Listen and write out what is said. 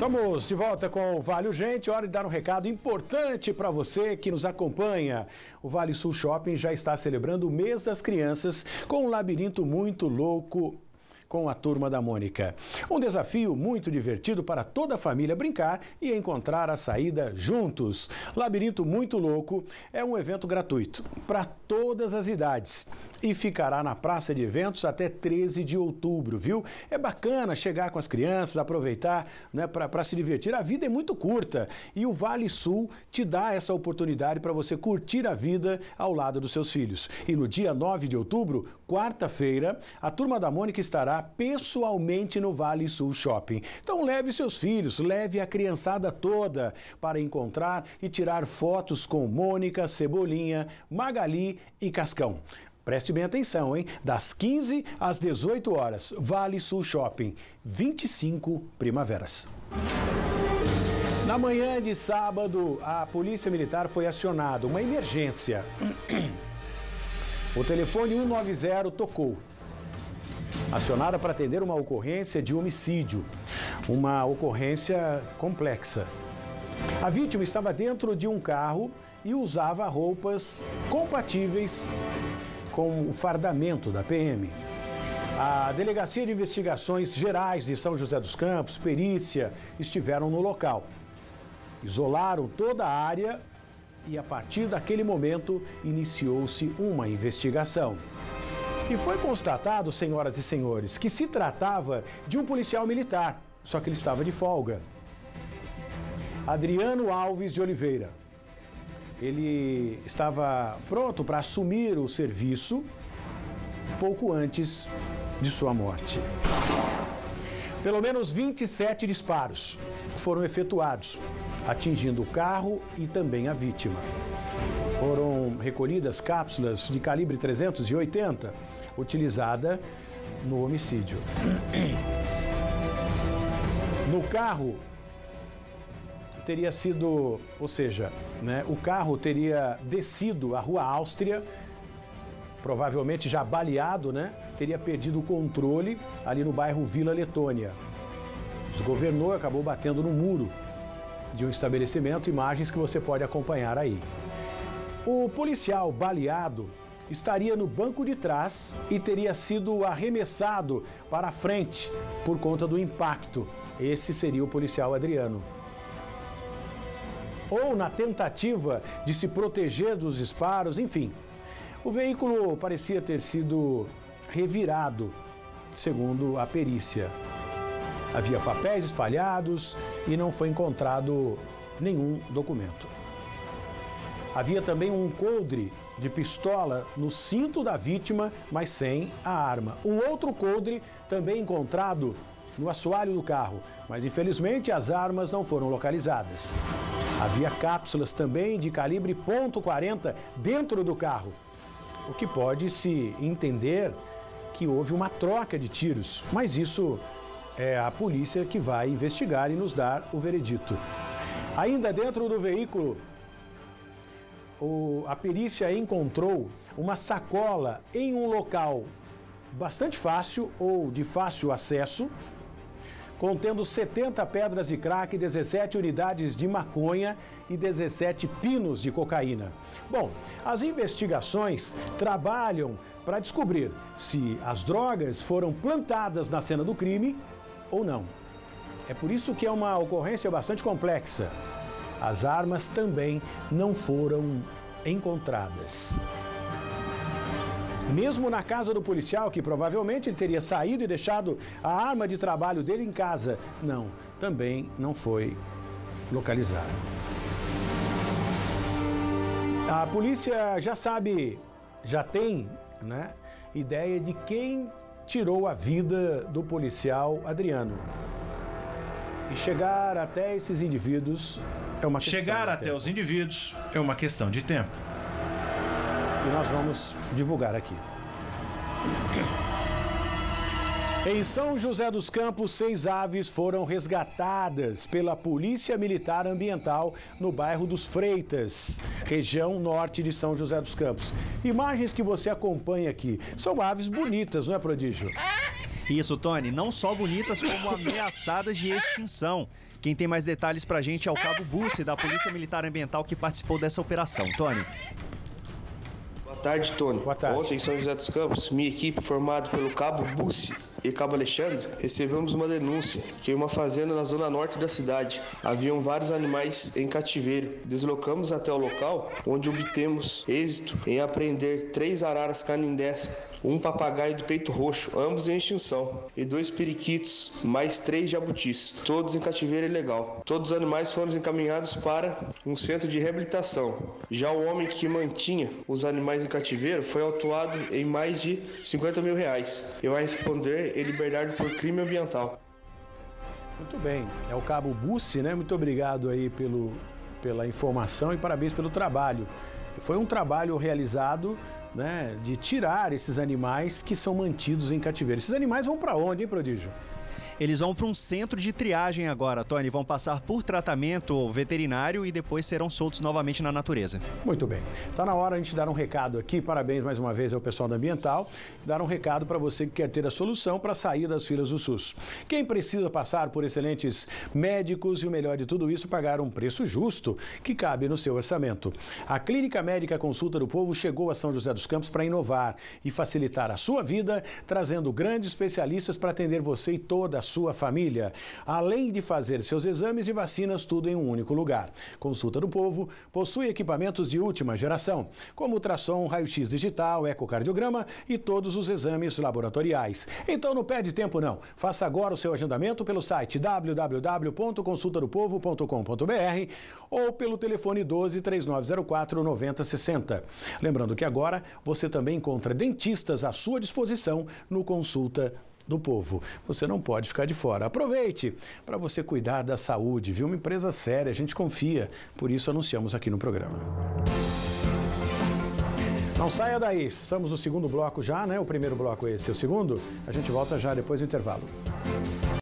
Estamos de volta com o Vale Urgente. Hora de dar um recado importante para você que nos acompanha. O Vale Sul Shopping já está celebrando o mês das crianças com um labirinto muito louco com a Turma da Mônica. Um desafio muito divertido para toda a família brincar e encontrar a saída juntos. Labirinto Muito Louco é um evento gratuito para todas as idades e ficará na Praça de Eventos até 13 de outubro, viu? É bacana chegar com as crianças, aproveitar, né, para se divertir. A vida é muito curta e o Vale Sul te dá essa oportunidade para você curtir a vida ao lado dos seus filhos. E no dia 9 de outubro, quarta-feira, a Turma da Mônica estará pessoalmente no Vale Sul Shopping. Então leve seus filhos, leve a criançada toda para encontrar e tirar fotos com Mônica, Cebolinha, Magali e Cascão. Preste bem atenção, hein? Das 15 às 18 horas, Vale Sul Shopping, 25 Primaveras. Na manhã de sábado, a Polícia Militar foi acionada, uma emergência. O telefone 190 tocou. Acionada para atender uma ocorrência de homicídio, uma ocorrência complexa. A vítima estava dentro de um carro e usava roupas compatíveis com o fardamento da PM. A Delegacia de Investigações Gerais de São José dos Campos, perícia, estiveram no local. Isolaram toda a área e, a partir daquele momento, iniciou-se uma investigação. E foi constatado, senhoras e senhores, que se tratava de um policial militar, só que ele estava de folga. Adriano Alves de Oliveira. Ele estava pronto para assumir o serviço pouco antes de sua morte. Pelo menos 27 disparos foram efetuados, atingindo o carro e também a vítima. Foram recolhidas cápsulas de calibre 380, utilizada no homicídio. No carro teria sido, ou seja, né, o carro teria descido a Rua Áustria, provavelmente já baleado, né? Teria perdido o controle ali no bairro Vila Letônia. Desgovernou, acabou batendo no muro de um estabelecimento, imagens que você pode acompanhar aí. O policial baleado estaria no banco de trás e teria sido arremessado para a frente por conta do impacto. Esse seria o policial Adriano. Ou na tentativa de se proteger dos disparos, enfim. O veículo parecia ter sido revirado, segundo a perícia. Havia papéis espalhados e não foi encontrado nenhum documento. Havia também um coldre de pistola no cinto da vítima, mas sem a arma. Um outro coldre também encontrado no assoalho do carro, mas infelizmente as armas não foram localizadas. Havia cápsulas também de calibre .40 dentro do carro, o que pode-se entender que houve uma troca de tiros, mas isso é a polícia que vai investigar e nos dar o veredito. Ainda dentro do veículo, a perícia encontrou uma sacola em um local bastante fácil ou de fácil acesso, contendo 70 pedras de crack, 17 unidades de maconha e 17 pinos de cocaína. Bom, as investigações trabalham para descobrir se as drogas foram plantadas na cena do crime ou não. É por isso que é uma ocorrência bastante complexa. As armas também não foram encontradas. Mesmo na casa do policial, que provavelmente ele teria saído e deixado a arma de trabalho dele em casa, não, também não foi localizado. A polícia já sabe, já tem, né, ideia de quem tirou a vida do policial Adriano. E chegar até esses indivíduos é uma questão de tempo. Chegar até os indivíduos é uma questão de tempo. E nós vamos divulgar aqui. Em São José dos Campos, 6 aves foram resgatadas pela Polícia Militar Ambiental no bairro dos Freitas, região norte de São José dos Campos. Imagens que você acompanha aqui. São aves bonitas, não é, Prodígio? Isso, Tony, não só bonitas como ameaçadas de extinção. Quem tem mais detalhes pra gente é o Cabo Bussi, da Polícia Militar Ambiental, que participou dessa operação. Tony. Boa tarde, Tony. Boa tarde. Ontem em São José dos Campos, minha equipe, formada pelo Cabo Bussi e Cabo Alexandre, recebemos uma denúncia que em uma fazenda na zona norte da cidade haviam vários animais em cativeiro. Deslocamos até o local, onde obtemos êxito em apreender 3 araras canindés, um papagaio do peito roxo, ambos em extinção, e 2 periquitos, mais 3 jabutis, todos em cativeiro ilegal. Todos os animais foram encaminhados para um centro de reabilitação. Já o homem que mantinha os animais em cativeiro foi autuado em mais de R$50 mil e vai responder em liberdade por crime ambiental. Muito bem, é o Cabo Bussi, né? Muito obrigado aí pela informação e parabéns pelo trabalho. Foi um trabalho realizado, né, de tirar esses animais que são mantidos em cativeiro. Esses animais vão para onde, hein, Prodígio? Eles vão para um centro de triagem agora, Tony. Vão passar por tratamento veterinário e depois serão soltos novamente na natureza. Muito bem. Está na hora a gente dar um recado aqui. Parabéns mais uma vez ao pessoal do Ambiental. Dar um recado para você que quer ter a solução para sair das filas do SUS. Quem precisa passar por excelentes médicos e o melhor de tudo isso, pagar um preço justo que cabe no seu orçamento. A Clínica Médica Consulta do Povo chegou a São José dos Campos para inovar e facilitar a sua vida, trazendo grandes especialistas para atender você e toda a sua família, além de fazer seus exames e vacinas tudo em um único lugar. Consulta do Povo possui equipamentos de última geração, como ultrassom, raio-x digital, ecocardiograma e todos os exames laboratoriais. Então não perde tempo não. Faça agora o seu agendamento pelo site www.consultadopovo.com.br ou pelo telefone 12 3904 9060. Lembrando que agora você também encontra dentistas à sua disposição no Consulta do Povo. Você não pode ficar de fora. Aproveite para você cuidar da saúde, viu? Uma empresa séria, a gente confia. Por isso anunciamos aqui no programa. Não saia daí. Estamos no segundo bloco já, né? O primeiro bloco esse é o segundo. A gente volta já depois do intervalo.